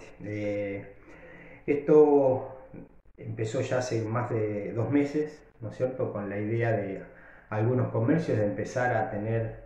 Esto empezó ya hace más de 2 meses, ¿no es cierto?, con la idea de algunos comercios de empezar a tener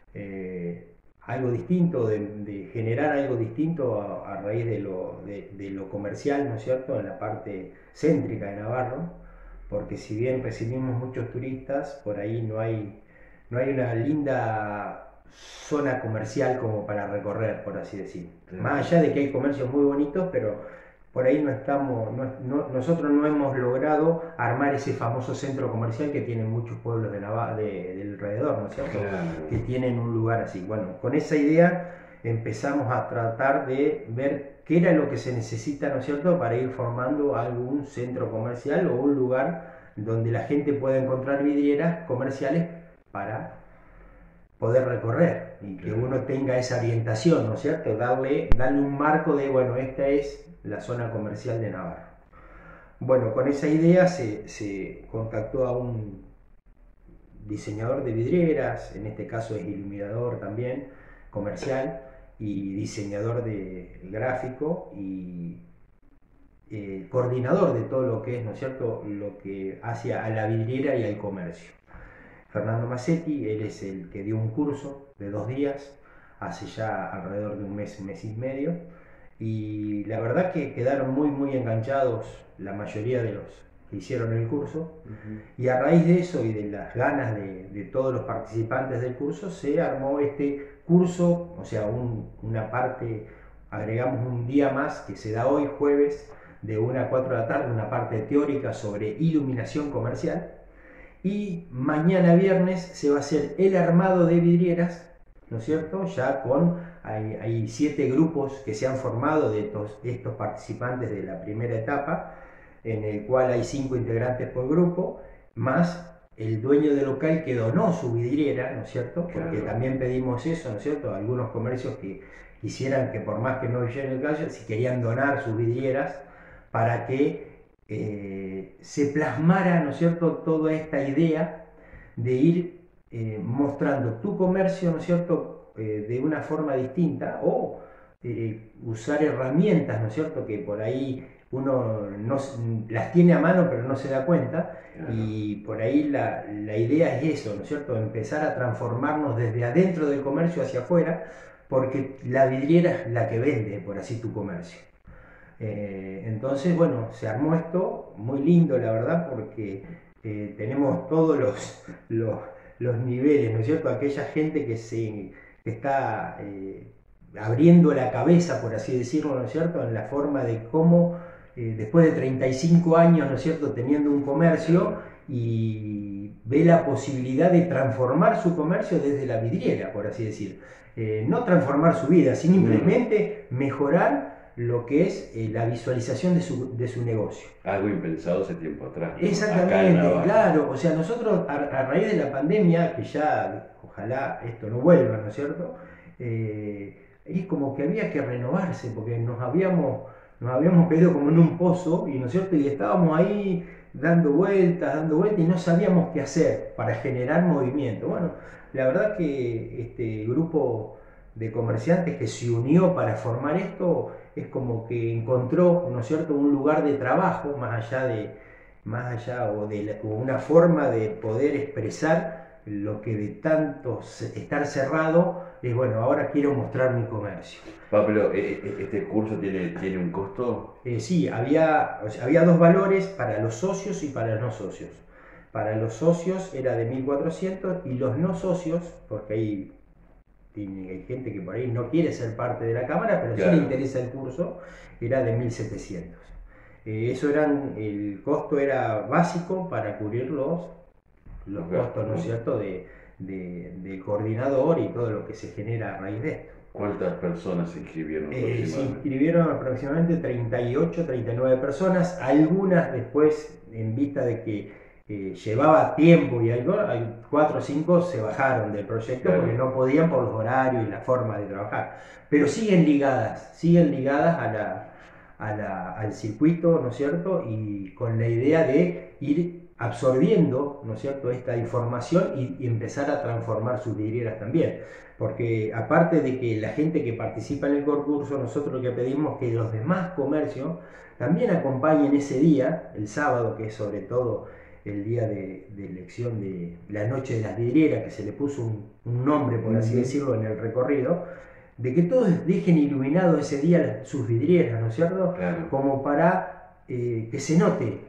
algo distinto, de generar algo distinto a raíz de lo comercial, ¿no es cierto?, en la parte céntrica de Navarro, porque si bien recibimos muchos turistas, por ahí no hay una linda zona comercial como para recorrer, por así decir. Más allá de que hay comercios muy bonitos, pero por ahí no estamos, nosotros no hemos logrado armar ese famoso centro comercial que tienen muchos pueblos del alrededor, ¿no es cierto? Claro. Que tienen un lugar así. Bueno, con esa idea empezamos a tratar de ver qué era lo que se necesita, ¿no es cierto?, para ir formando algún centro comercial o un lugar donde la gente pueda encontrar vidrieras comerciales para poder recorrer y que Claro. uno tenga esa orientación, ¿no es cierto? Darle un marco de, bueno, esta es la zona comercial de Navarra. Bueno, con esa idea se contactó a un diseñador de vidrieras, en este caso es iluminador también, comercial, y diseñador de gráfico y coordinador de todo lo que es, ¿no es cierto?, lo que hace a la vidriera y al comercio. Fernando Massetti, él es el que dio un curso de 2 días, hace ya alrededor de un mes y medio, y la verdad que quedaron muy enganchados la mayoría de los que hicieron el curso, y a raíz de eso y de las ganas de todos los participantes del curso, se armó este curso, o sea, una parte, agregamos un día más que se da hoy, jueves, de 1 a 4 de la tarde, una parte teórica sobre iluminación comercial, y mañana viernes se va a hacer el armado de vidrieras, ¿no es cierto? Ya hay 7 grupos que se han formado de estos participantes de la primera etapa, en el cual hay 5 integrantes por grupo, más el dueño del local que donó su vidriera, ¿no es cierto? Porque Claro. también pedimos eso, ¿no es cierto? Algunos comercios que quisieran que por más que no viviera en el calle, si querían donar sus vidrieras para que se plasmara, ¿no es cierto?, toda esta idea de ir mostrando tu comercio, ¿no es cierto?, de una forma distinta, o usar herramientas, ¿no es cierto?, que por ahí uno no, las tiene a mano pero no se da cuenta, Claro. y por ahí la idea es eso, ¿no es cierto?, empezar a transformarnos desde adentro del comercio hacia afuera, porque la vidriera es la que vende, por así, tu comercio. Entonces, bueno, se armó esto, muy lindo la verdad, porque tenemos todos los niveles, ¿no es cierto? Aquella gente que está abriendo la cabeza, por así decirlo, ¿no es cierto?, en la forma de cómo, después de 35 años, ¿no es cierto?, teniendo un comercio, y ve la posibilidad de transformar su comercio desde la vidriera, por así decir. No transformar su vida, sino simplemente mejorar lo que es la visualización de su negocio. Algo impensado hace tiempo atrás, ¿no? Acá en Exactamente, Navarra. claro. O sea, nosotros a raíz de la pandemia, que ya ojalá esto no vuelva, ¿no es cierto? Es como que había que renovarse, porque nos habíamos caído como en un pozo, y, ¿no es cierto?, y estábamos ahí dando vueltas, y no sabíamos qué hacer para generar movimiento. Bueno, la verdad que este grupo de comerciantes que se unió para formar esto es como que encontró, ¿no es cierto?, un lugar de trabajo más allá o una forma de poder expresar lo que de tanto estar cerrado es, bueno, ahora quiero mostrar mi comercio. Pablo, ¿este curso tiene un costo? Sí, o sea, había 2 valores para los socios y para los no socios. Para los socios era de 1.400, y los no socios, porque hay gente que por ahí no quiere ser parte de la cámara, pero sí le Claro. interesa el curso, era de 1.700. El costo era básico para cubrir los costos, ¿no es cierto?, del coordinador y todo lo que se genera a raíz de esto. ¿Cuántas personas se inscribieron Se aproximadamente? inscribieron aproximadamente 38, 39 personas, algunas después, en vista de que llevaba tiempo y algo, hay 4 o 5 se bajaron del proyecto, Claro. porque no podían por los horarios y la forma de trabajar, pero siguen ligadas al circuito, ¿no es cierto?, y con la idea de ir absorbiendo, ¿no es cierto?, esta información y empezar a transformar sus vidrieras también. Porque aparte de que la gente que participa en el concurso, nosotros lo que pedimos es que los demás comercios también acompañen ese día, el sábado, que es sobre todo el día de elección de la noche de las vidrieras, que se le puso un nombre, por así decirlo, en el recorrido, de que todos dejen iluminado ese día sus vidrieras, ¿no es cierto? Claro. Como para que se note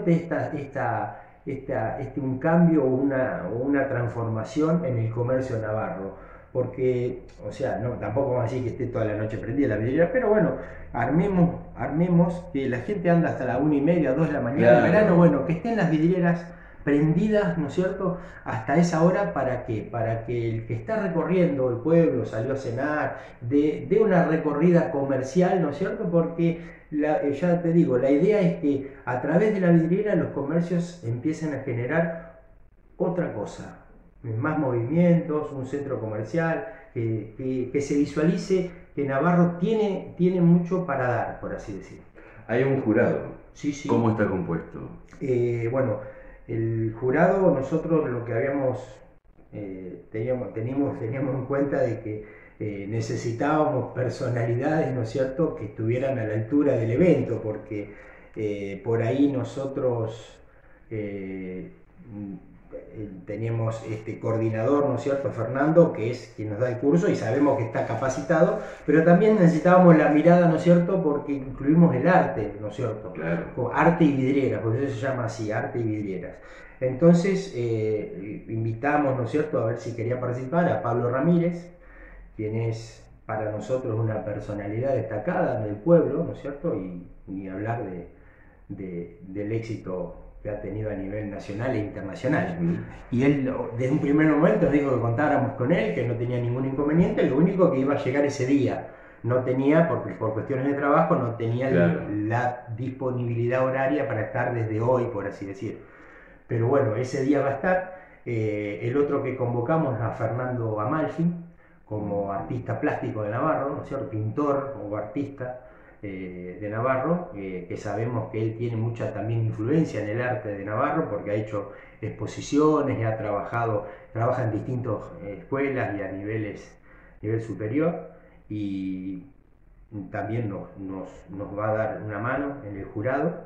un cambio o una transformación en el comercio navarro. Porque, o sea, no, tampoco vamos a decir que esté toda la noche prendida la vidriera, pero bueno, armemos que la gente anda hasta la 1:30, 2 de la mañana, Claro. en verano, bueno, que estén las vidrieras prendidas, ¿no es cierto?, hasta esa hora. ¿Para qué? Para que el que está recorriendo el pueblo, salió a cenar, dé una recorrida comercial, ¿no es cierto? Porque ya te digo, la idea es que a través de la vidriera los comercios empiecen a generar otra cosa, más movimientos, un centro comercial, que se visualice que Navarro tiene mucho para dar, por así decirlo. Hay un jurado. Sí, sí. ¿Cómo está compuesto? Bueno, el jurado, nosotros lo que teníamos en cuenta de que necesitábamos personalidades, ¿no es cierto?, que estuvieran a la altura del evento, porque por ahí nosotros teníamos este coordinador, ¿no es cierto?, Fernando, que es quien nos da el curso y sabemos que está capacitado, pero también necesitábamos la mirada, ¿no es cierto?, porque incluimos el arte, ¿no es cierto? Claro. Arte y vidrieras, por eso se llama así, arte y vidrieras. Entonces invitamos, ¿no es cierto?, a ver si quería participar a Pablo Ramírez, quien es para nosotros una personalidad destacada del pueblo, ¿no es cierto?, y ni hablar del éxito que ha tenido a nivel nacional e internacional. Y él desde un primer momento nos dijo que contáramos con él, que no tenía ningún inconveniente, lo único que iba a llegar ese día. No tenía, por cuestiones de trabajo, no tenía Claro. la disponibilidad horaria para estar desde hoy, por así decir. Pero bueno, ese día va a estar. El otro que convocamos es a Fernando Amalfi, como artista plástico de Navarro, ¿no es cierto?, pintor o artista de Navarro, que sabemos que él tiene mucha también influencia en el arte de Navarro, porque ha hecho exposiciones, trabaja en distintas escuelas y a nivel superior, y también nos va a dar una mano en el jurado.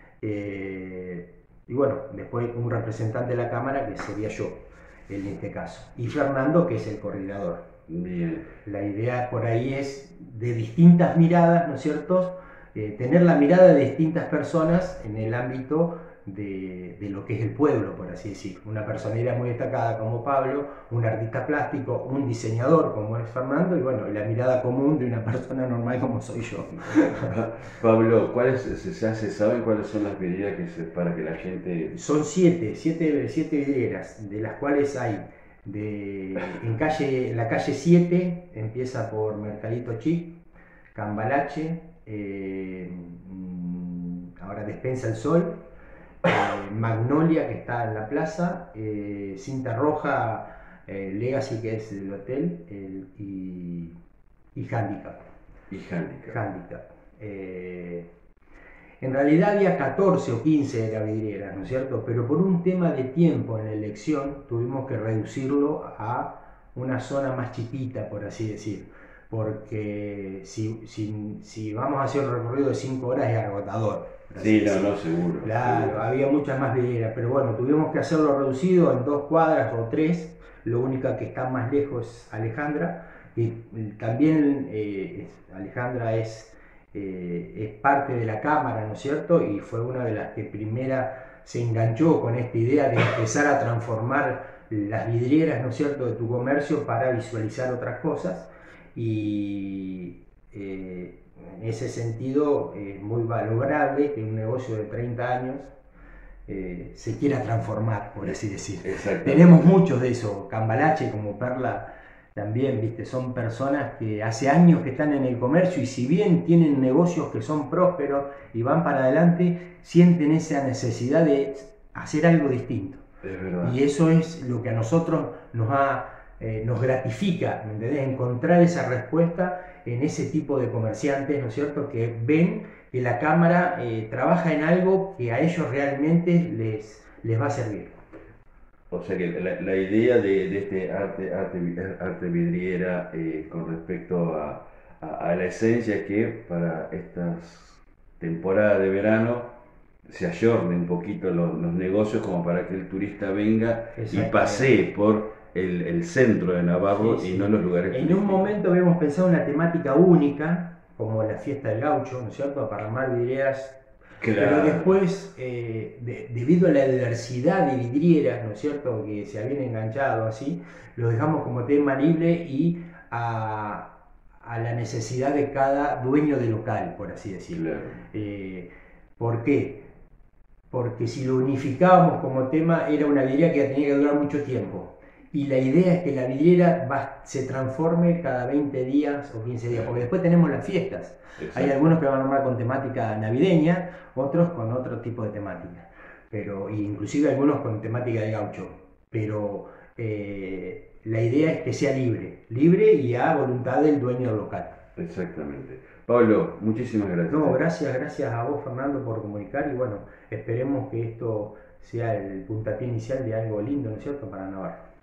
Y bueno, después un representante de la Cámara, que sería yo en este caso, y Fernando, que es el coordinador. Bien. La idea por ahí es de distintas miradas, ¿no es cierto?, tener la mirada de distintas personas en el ámbito de lo que es el pueblo, por así decir. Una personalidad muy destacada como Pablo, un artista plástico, un diseñador como es Fernando, y bueno, la mirada común de una persona normal como soy yo. Pablo, ¿se saben cuáles son las vidrieras para que la gente...? Son siete vidrieras, de las cuales hay en la calle 7, empieza por Mercadito Chic, Cambalache, ahora Despensa el Sol, Magnolia, que está en la plaza, Cinta Roja, Legacy, que es el hotel, y Handicap. Handicap. En realidad había 14 o 15 de la vidriera, ¿no es cierto? Pero por un tema de tiempo en la elección tuvimos que reducirlo a una zona más chiquita, por así decir. Porque si vamos a hacer un recorrido de 5 horas es agotador. Sí, no, seguro. Claro, seguro. había muchas más vidrieras, pero bueno, tuvimos que hacerlo reducido en 2 cuadras o 3. Lo única que está más lejos es Alejandra. Y también Alejandra es parte de la Cámara, ¿no es cierto? Y fue una de las que primera se enganchó con esta idea de empezar a transformar las vidrieras, ¿no es cierto?, de tu comercio para visualizar otras cosas. Y en ese sentido es muy valorable que un negocio de 30 años se quiera transformar, por así decir. Tenemos muchos de eso. Cambalache, como Perla, también, ¿viste? Son personas que hace años que están en el comercio y si bien tienen negocios que son prósperos y van para adelante, sienten esa necesidad de hacer algo distinto. Es verdad. Y eso es lo que a nosotros nos gratifica, ¿me entendés? Encontrar esa respuesta en ese tipo de comerciantes, ¿no es cierto?, que ven que la Cámara trabaja en algo que a ellos realmente les va a servir. O sea que la idea de este arte vidriera con respecto a la esencia es que para estas temporadas de verano se ayornen un poquito los negocios como para que el turista venga y Exactamente. pasee por el centro de Navarro Sí, y sí. no los lugares En un turísticos. momento habíamos pensado una temática única, como la fiesta del gaucho, ¿no es cierto?, para armar vidrieras. Pero Claro, después, debido a la diversidad de vidrieras, ¿no es cierto?, que se habían enganchado así, lo dejamos como tema libre y a la necesidad de cada dueño de local, por así decirlo. claro. ¿Por qué? Porque si lo unificábamos como tema, era una vidriera que tenía que durar mucho tiempo. Y la idea es que la vidriera se transforme cada 20 días o 15 días, porque después tenemos las fiestas. Exacto. Hay algunos que van a armar con temática navideña, otros con otro tipo de temática. Pero, inclusive algunos con temática de gaucho. Pero la idea es que sea libre y a voluntad del dueño del local. Exactamente. Pablo, muchísimas gracias. No, gracias a vos, Fernando, por comunicar y bueno, esperemos que esto sea el puntapié inicial de algo lindo, ¿no es cierto?, para Navarra.